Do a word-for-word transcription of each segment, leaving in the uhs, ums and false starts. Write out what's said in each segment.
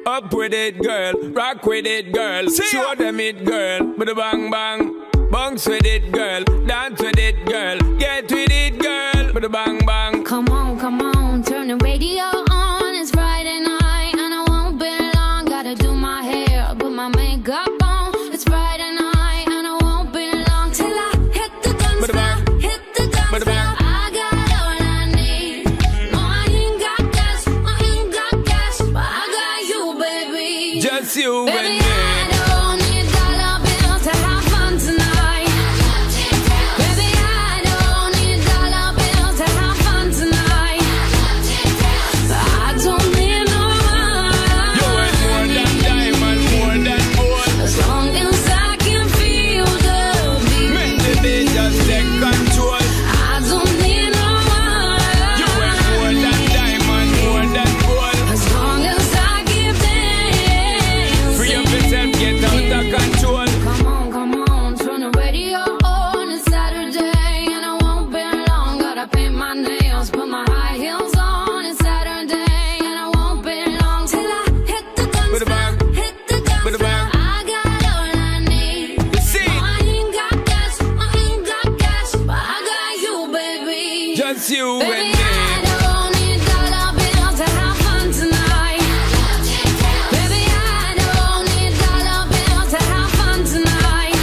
Up with it, girl. Rock with it, girl. See Show ya. them it, girl. With a bang bang. Bounce with it, girl. Dance with it, girl. Get with it, girl. With a bang bang. Come on, come on. Turn the radio on. It's Friday night and I won't be long. Gotta do my hair, put my makeup on. It's Friday night and I won't be long till I hit the dance floor. Hit the dance floor. I got all I need. No, I ain't got cash. I ain't got cash, but I got you, baby. Just you baby, and me. I don't need dollar bills to have fun tonight. Baby, I don't need dollar bills to have fun tonight. I don't need no money. You ain't more than diamond, more than gold. As long as I can feel the beat. Make the beat just take control. I don't need no money. You ain't more than diamond, more than gold. As long as I keep dancing. Free up yourself, get out of control. Come on, come on, turn the radio on. It's Saturday and I won't be long. Gotta paint my nails, put my high heels on. It's Saturday and I won't be long till I hit the dance With a floor. bang. Hit the dance With a floor. bang. I got all I need. See? No, I ain't got cash, I ain't got cash, but I got you, baby. Just you Baby, and me. I don't need dollar bills to have fun tonight. Baby, I don't need dollar bills to have fun tonight.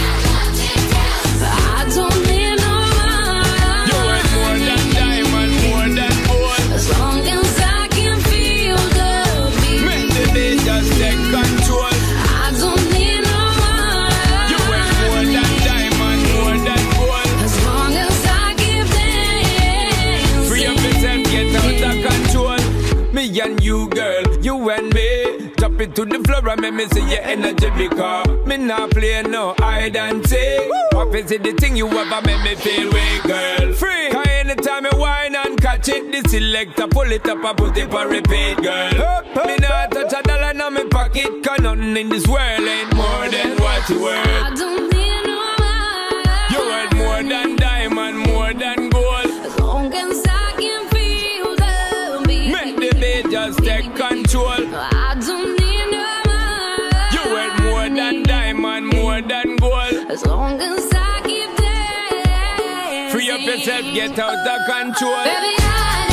I don't need no You ain't more money. than diamond, more than gold. As long as I can feel the beat. Make the beat just take control. I don't need no You ain't more money. than diamond, more than gold. As long as I keep dancing. Free up yourself, get out of control. Me and you, girl, you and me. Drop it to the floor and make me see your energy because me not play no hide and seek. What is it the thing you ever make me feel way, girl? Free. Cause anytime you whine and catch it, the selector pull it up and put it for repeat, girl. Me not touch a dollar in my pocket, cause nothing in this world ain't more than what you worth. I don't need no money. You worth more than diamond, more than gold. As long as I can feel the beat. Make the beat just take control. I don't need no money. You worth more than diamond, more than gold. As long as I keep dancing. Free up yourself, get out of control. Baby, I